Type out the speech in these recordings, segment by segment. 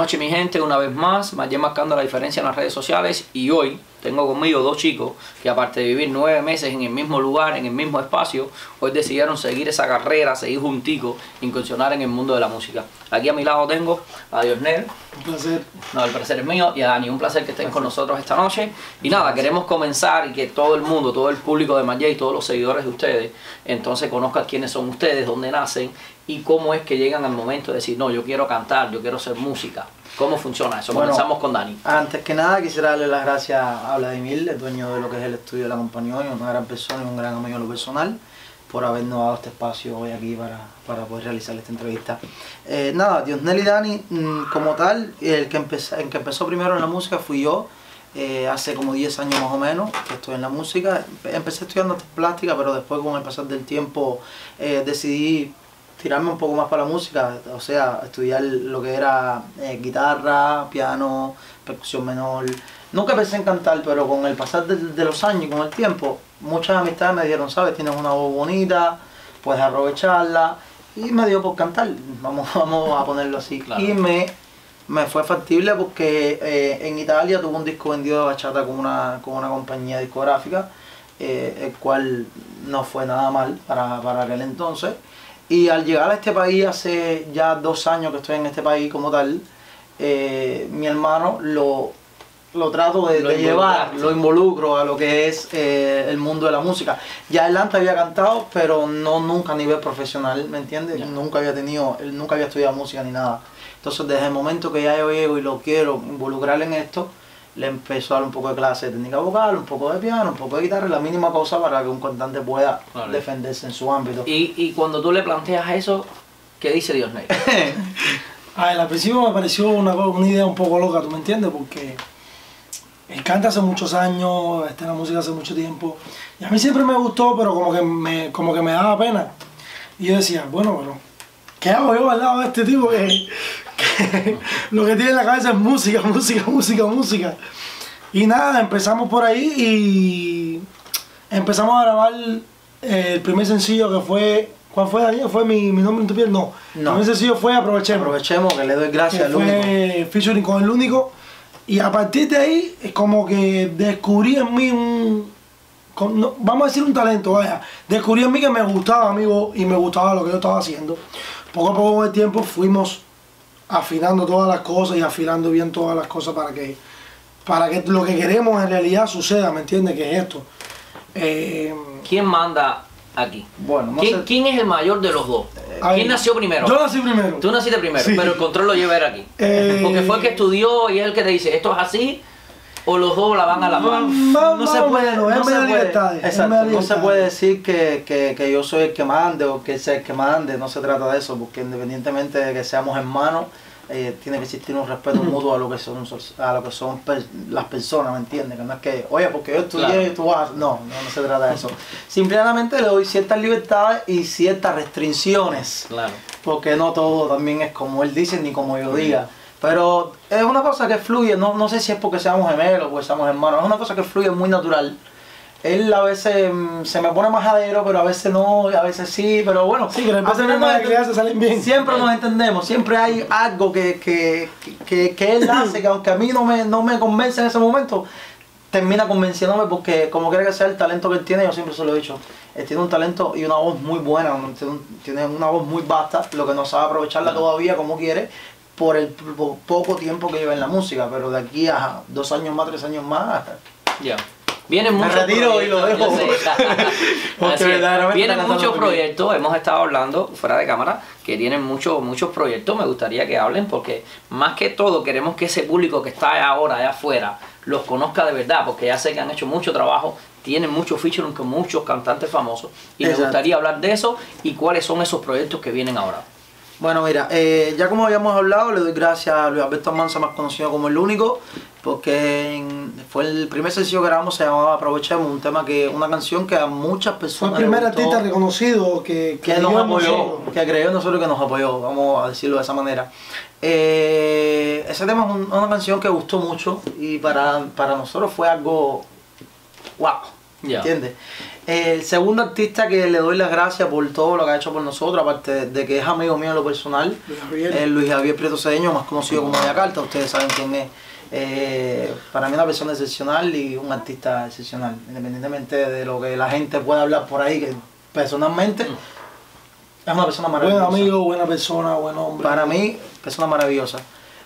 noches, mi gente, una vez más marcando la diferencia en las redes sociales, y hoy tengo conmigo dos chicos que, aparte de vivir 9 meses en el mismo lugar, en el mismo espacio, hoy decidieron seguir esa carrera, seguir junticos, incursionar en el mundo de la música. Aquí a mi lado tengo a Diosnel. Un placer. No, el placer es mío, y a Dani, un placer que estén con nosotros esta noche. Y nada, queremos comenzar y que todo el mundo, todo el público de Mayay, todos los seguidores de ustedes, entonces conozcan quiénes son ustedes, dónde nacen y cómo es que llegan al momento de decir, no, yo quiero cantar, yo quiero hacer música. ¿Cómo funciona eso? Bueno, comenzamos con Dani. Antes que nada quisiera darle las gracias a Vladimir, el dueño de lo que es el estudio de la compañía, una gran persona y un gran amigo en lo personal, por habernos dado este espacio hoy aquí para poder realizar esta entrevista. Nada, Diosnel y Dani, como tal, el que empezó primero en la música fui yo, hace como 10 años más o menos que estoy en la música. Empecé estudiando plástica, pero después con el pasar del tiempo decidí tirarme un poco más para la música, o sea, estudiar lo que era guitarra, piano, percusión menor. Nunca pensé en cantar, pero con el pasar de los años y con el tiempo, muchas amistades me dijeron, sabes, tienes una voz bonita, puedes aprovecharla, y me dio por cantar, vamos a ponerlo así. Claro. Y me fue factible porque en Italia tuve un disco vendido de bachata con una compañía discográfica, el cual no fue nada mal para aquel entonces. Y al llegar a este país, hace ya 2 años que estoy en este país como tal, mi hermano lo trato de llevar, lo involucro a lo que es el mundo de la música. Ya él antes había cantado, pero nunca a nivel profesional, ¿me entiendes? Yeah. Nunca había estudiado música ni nada. Entonces desde el momento que ya yo llego y lo quiero involucrar en esto, le empezó a dar un poco de clase de técnica vocal, un poco de piano, un poco de guitarra, la mínima cosa para que un cantante pueda defenderse en su ámbito. Y cuando tú le planteas eso, ¿qué dice Diosnel? Al principio me pareció una idea un poco loca, ¿tú me entiendes? Porque él canta hace muchos años, está en la música hace mucho tiempo, y a mí siempre me gustó, pero como que me daba pena. Y yo decía, bueno, ¿qué hago yo al lado de este tipo que lo que tiene en la cabeza es música, música, música, música? Y nada, empezamos por ahí y empezamos a grabar el primer sencillo que fue... ¿Cuál fue, Daniel? ¿Fue mi nombre en tu piel? No. El primer sencillo fue Aprovechemos. Aprovechemos, que le doy gracias al único. Fue featuring con el único. Y a partir de ahí es como que descubrí en mí vamos a decir un talento, vaya. Descubrí en mí que me gustaba, amigo, y me gustaba lo que yo estaba haciendo. Poco a poco con el tiempo fuimos afinando todas las cosas y afilando bien todas las cosas para que lo que queremos en realidad suceda, ¿me entiendes? Que es esto. ¿Quién manda aquí? Bueno, ¿Quién es el mayor de los dos? ¿Quién nació primero? Yo nací primero. Tú naciste primero, sí. Pero el control lo lleva él aquí. Porque fue el que estudió y es el que te dice, esto es así, o los dos la van a la mano. No se puede decir que yo soy el que mande o que él sea el que mande, no se trata de eso, porque independientemente de que seamos hermanos, tiene que existir un respeto mutuo a lo que son las personas, ¿me entiendes? Que no es que, oye, porque yo estudié y tú vas, no se trata de eso. Simplemente le doy ciertas libertades y ciertas restricciones, porque no todo también es como él dice ni como yo diga. Pero es una cosa que fluye, no sé si es porque seamos gemelos o porque seamos hermanos, es una cosa que fluye muy natural. Él a veces se me pone majadero, pero a veces no, a veces sí, pero bueno. Sí, que las veces se salen bien. Siempre nos entendemos, siempre hay algo que él hace, que aunque a mí no me convence en ese momento, termina convenciéndome porque como quiera que sea el talento que él tiene, yo siempre se lo he dicho, él tiene un talento y una voz muy buena, tiene una voz muy vasta, lo que no sabe aprovecharla todavía como quiere, por el poco tiempo que lleva en la música, pero de aquí a 2 años más, 3 años más, ya. Vienen muchos retiro y lo dejo. Vienen muchos proyectos, hemos estado hablando fuera de cámara, que tienen muchos proyectos. Me gustaría que hablen porque más que todo queremos que ese público que está ahora allá afuera los conozca de verdad, porque ya sé que han hecho mucho trabajo, tienen muchos featuring con muchos cantantes famosos y me gustaría hablar de eso y cuáles son esos proyectos que vienen ahora. Bueno, mira, ya como habíamos hablado, le doy gracias a Luis Alberto Almanza, más conocido como El Único, porque fue el primer sencillo que grabamos, se llamaba Aprovechemos, una canción que a muchas personas fue el primer artista reconocido que nos apoyó, que creyó en nosotros, que nos apoyó, vamos a decirlo de esa manera. Ese tema es una canción que gustó mucho y para nosotros fue algo wow, ¿entiendes? El segundo artista que le doy las gracias por todo lo que ha hecho por nosotros, aparte de que es amigo mío en lo personal, es Luis Javier Prieto Cedeño, más conocido como Yakarta. Ustedes saben quién es. Para mí una persona excepcional y un artista excepcional, independientemente de lo que la gente pueda hablar por ahí, que personalmente es una persona maravillosa. Buen amigo, buena persona, buen hombre. Para mí, persona maravillosa.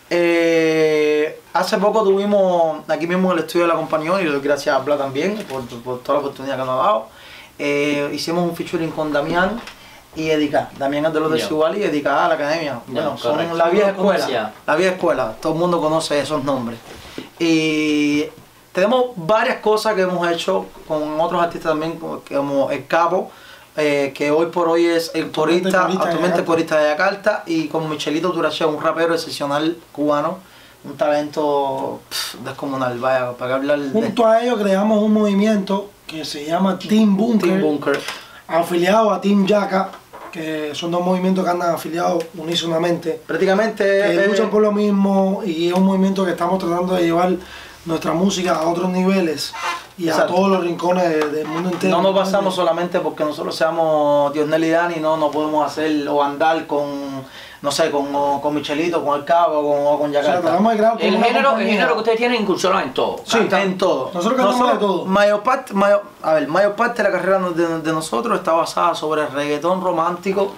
Hace poco tuvimos aquí mismo en el estudio de la compañía, y le doy gracias a Bla también por toda la oportunidad que nos ha dado. Hicimos un featuring con Damián y Edica. Damián es de los de Ciudad y Edica a la academia. Bueno, son la vieja escuela. La vieja escuela, todo el mundo conoce esos nombres. Y tenemos varias cosas que hemos hecho con otros artistas también, como El Capo, que hoy por hoy es el corista, actualmente corista de Yakarta, y con Michelito Turache, un rapero excepcional cubano, un talento descomunal, vaya, para hablar de... Junto a ellos creamos un movimiento que se llama Team Bunker, afiliado a Team Yaka, que son dos movimientos que andan afiliados unísonamente. Prácticamente... Que luchan por lo mismo, y es un movimiento que estamos tratando de llevar nuestra música a otros niveles y a todos los rincones del mundo entero. No nos basamos solamente porque nosotros seamos Diosnel y Dani, no podemos hacer o andar con, no sé, con Michelito, con El Cabo o con Yakarta. O sea, el género que ustedes tienen incursiona en todo. Sí, está en todo. Nosotros cantamos de todo. Mayor parte de la carrera de nosotros está basada sobre el reggaetón romántico,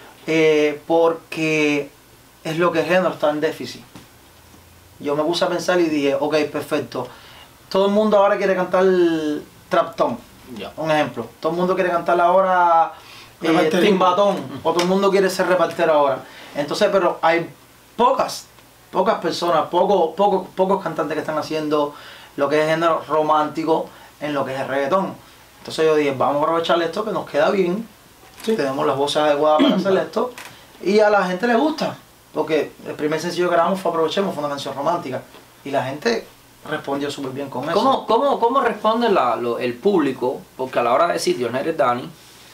porque es lo que el género está en déficit. Yo me puse a pensar y dije, ok, perfecto. Todo el mundo ahora quiere cantar traptón, un ejemplo. Todo el mundo quiere cantar ahora timbatón, o todo el mundo quiere ser repartero ahora. Entonces, pero hay pocas personas, pocos cantantes que están haciendo lo que es género romántico en lo que es el reggaetón. Entonces yo dije, vamos a aprovechar esto que nos queda bien, tenemos las voces adecuadas para hacer esto, y a la gente le gusta. Porque el primer sencillo que grabamos fue Aprovechemos, fue una canción romántica. Y la gente respondió súper bien con eso. ¿Cómo responde el público? Porque a la hora de decir Diosnel y Dani,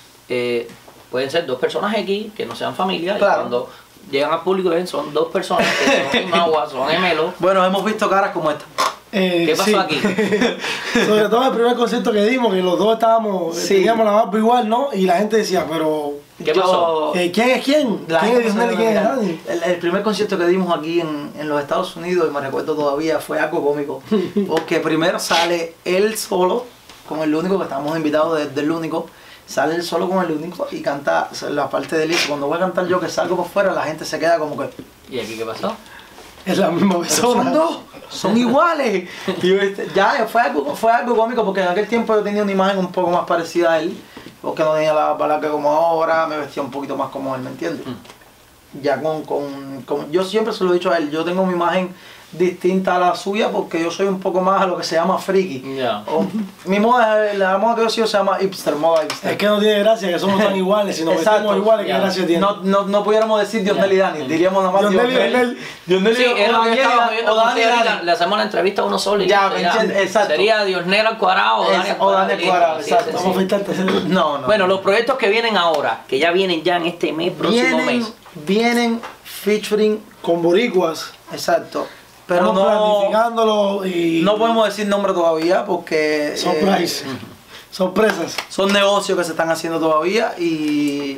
pueden ser dos personas X que no sean familia. Claro. Y cuando llegan al público ven, son dos personas que son agua, son gemelos. Bueno, hemos visto caras como esta. ¿Qué pasó aquí? Sobre todo el primer concierto que dimos, que los dos estábamos, teníamos la barba igual, ¿no? Y la gente decía, pero... ¿Qué pasó? ¿Quién es quién? ¿Quién es Diosnel y quién es Dani? El primer concierto que dimos aquí en los Estados Unidos, y me recuerdo todavía, fue algo cómico. Porque primero sale él solo, con el único, que estábamos invitados del único. Sale él solo con el único y canta la parte de él. Cuando voy a cantar yo, que salgo por fuera, la gente se queda como que... ¿Y aquí qué pasó? Es la misma persona. Son dos, son iguales. Y ya fue algo cómico, porque en aquel tiempo yo tenía una imagen un poco más parecida a él, porque no tenía la balaca como ahora, me vestía un poquito más como él, ¿me entiendes? Ya yo siempre se lo he dicho a él, yo tengo mi imagen distinta a la suya porque yo soy un poco más a lo que se llama friki. Mi moda, la moda que yo sigo se llama hipster, moda hipster. Es que no tiene gracia que somos tan iguales, si nos vestimos iguales, ¿qué gracia tiene? No pudiéramos decir Diosnel y Dani, diríamos nada más Diosnel sí, es lo que estábamos viendo con Dani. Le hacemos la entrevista a uno solo y exacto. Sería Diosnel al cuadrado o Dani al cuadrado. Exacto. Vamos a afeitarte. No. Bueno, los proyectos que vienen ahora, que ya vienen ya en este mes, próximo mes. Vienen featuring con boricuas. Exacto. Pero estamos planificándolo y... No podemos decir nombre todavía porque... Surprise. Sorpresas. Son negocios que se están haciendo todavía y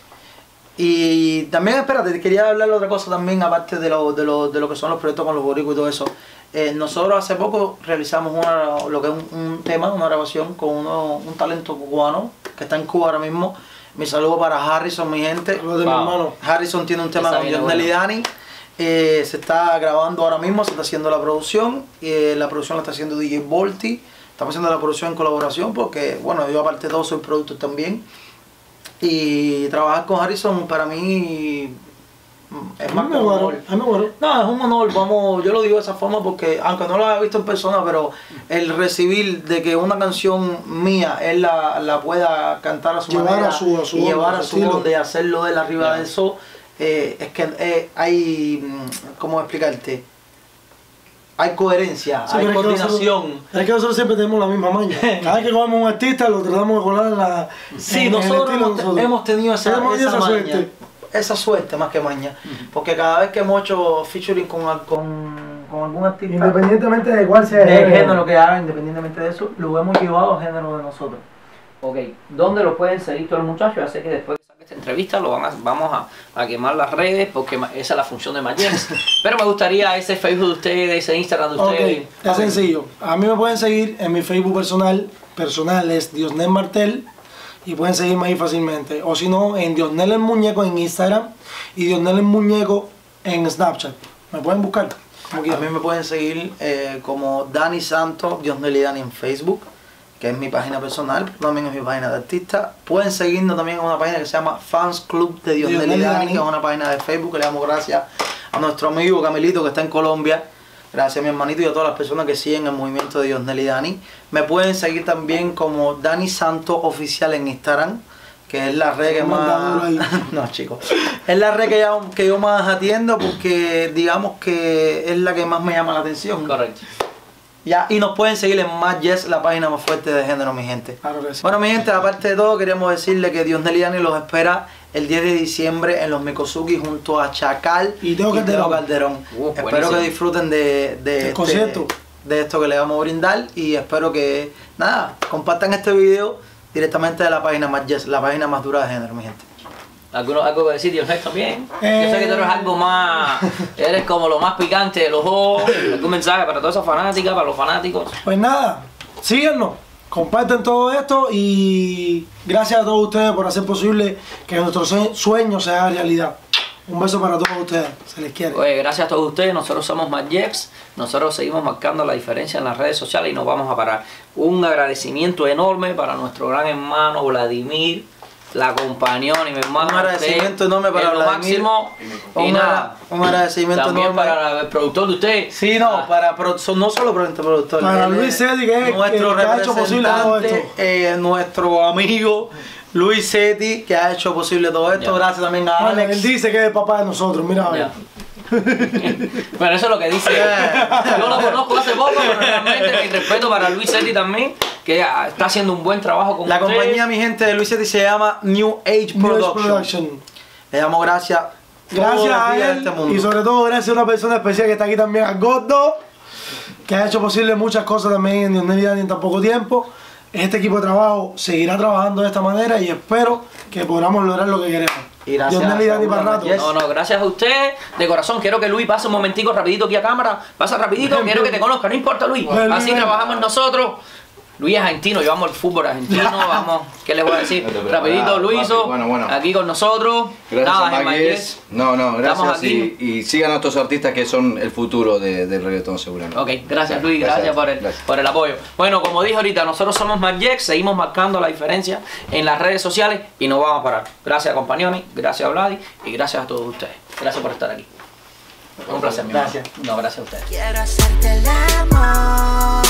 también, espérate, quería hablar de otra cosa también, aparte de lo que son los proyectos con los boricuas y todo eso. Nosotros hace poco realizamos lo que es un tema, una grabación con un talento cubano que está en Cuba ahora mismo. Mi saludo para Harrison, mi gente. Saludos de mi hermano. Harrison tiene un tema con Diosnel y Dani. Se está grabando ahora mismo, se está haciendo la producción. La producción la está haciendo DJ Volti. Estamos haciendo la producción en colaboración porque, bueno, yo aparte de todo soy productor también. Y trabajar con Harrison para mí es más que un honor. No, es un honor, yo lo digo de esa forma porque, aunque no lo haya visto en persona, pero el recibir de que una canción mía, él la pueda cantar a su manera y llevar a su onda y hacerlo de él arriba de eso, es que hay, ¿cómo explicarte? Hay coherencia, hay coordinación. Es que nosotros siempre tenemos la misma maña. Cada vez que cogemos un artista lo tratamos de colar en la... Sí, nosotros hemos tenido esa maña. Esa suerte más que maña, porque cada vez que hemos hecho featuring con algún artista, independientemente de cuál sea el género que haga, independientemente de eso, lo hemos llevado al género de nosotros. Ok, ¿dónde lo pueden seguir todos los muchachos? Ya sé que después que saque esta entrevista vamos a quemar las redes porque esa es la función de Magyex. Pero me gustaría ese Facebook de ustedes, ese Instagram de ustedes. Ok, es sencillo. A mí me pueden seguir en mi Facebook personal es Diosnel Martel y pueden seguirme ahí fácilmente. O si no, en Diosnel el Muñeco en Instagram y Diosnel el Muñeco en Snapchat. Me pueden buscar. A mí me pueden seguir como Dani Santos, Diosnel y Dani en Facebook, que es mi página personal, pero también es mi página de artista. Pueden seguirnos también en una página que se llama Fans Club de Diosnel y Dani, que es una página de Facebook que le damos gracias a nuestro amigo Camilito que está en Colombia. Gracias a mi hermanito y a todas las personas que siguen el movimiento de Diosnel y Dani. Me pueden seguir también como Dani Santos Oficial en Instagram, que es la red que más... No, chicos. Es la red que yo más atiendo porque digamos que es la que más me llama la atención. Correcto. Ya, y nos pueden seguir en Magyex, la página más fuerte de género, mi gente. Claro que sí. Bueno, mi gente, aparte de todo, queríamos decirle que Diosnel y Dani los espera el 10 de diciembre en los Mikosuki junto a Chacal y Teo Calderón. Espero buenísimo. que disfruten de esto que le vamos a brindar y espero que, nada, compartan este video directamente de la página Magyex, la página más dura de género, mi gente. ¿Algo que decir, Diosnel, también? Yo sé que tú eres algo más, eres como lo más picante de los ojos. ¿Algún mensaje para todas esas fanáticas, para los fanáticos? Pues nada, síguenos, comparten todo esto y gracias a todos ustedes por hacer posible que nuestro sueño sea realidad. Un beso para todos ustedes, se les quiere. Oye, gracias a todos ustedes, nosotros somos Magyex, nosotros seguimos marcando la diferencia en las redes sociales y no vamos a parar. Un agradecimiento enorme para nuestro gran hermano Vladimir, la acompañó y mi hermano. Un agradecimiento enorme para lo máximo. Y nada, un agradecimiento también enorme para el productor de usted. Sí, no, no solo para el productor. Para Luis Seti, que es nuestro que ha hecho posible todo representante, nuestro amigo Luis Seti, que ha hecho posible todo esto. Gracias también a Alex. Él dice que es el papá de nosotros, mira a ver. Bueno, eso es lo que dice. Yo lo conozco hace poco, pero realmente mi respeto para Luis Seti también, que está haciendo un buen trabajo con la ustedes. compañía, mi gente, de Luis Seti se llama New Age Production. Le damos gracias a él y sobre todo gracias a una persona especial que está aquí también, a Gordo, que ha hecho posible muchas cosas también en Diosnel y Dani en tan poco tiempo. Este equipo de trabajo seguirá trabajando de esta manera y espero que podamos lograr lo que queremos. Y gracias Diosnel y Dani para rato. No, gracias a usted, de corazón. Quiero que Luis pase un momentico rapidito aquí a cámara. Pasa rapidito, quiero que te conozca, no importa Luis. Así trabajamos nosotros. Luis es argentino, llevamos el fútbol argentino, vamos, ¿qué les voy a decir? Rapidito, Luiso, bueno. aquí con nosotros. Gracias Nada, a Magyex. Gracias y sigan a estos artistas que son el futuro del reggaetón seguramente. Ok, gracias Luis, gracias por el apoyo. Bueno, como dije ahorita, nosotros somos Magyex, seguimos marcando la diferencia en las redes sociales y no vamos a parar. Gracias a Compañoni, gracias a Vladi y gracias a todos ustedes. Gracias por estar aquí. Un placer, mi hermano. Gracias. No, gracias a ustedes. Quiero hacerte el amor.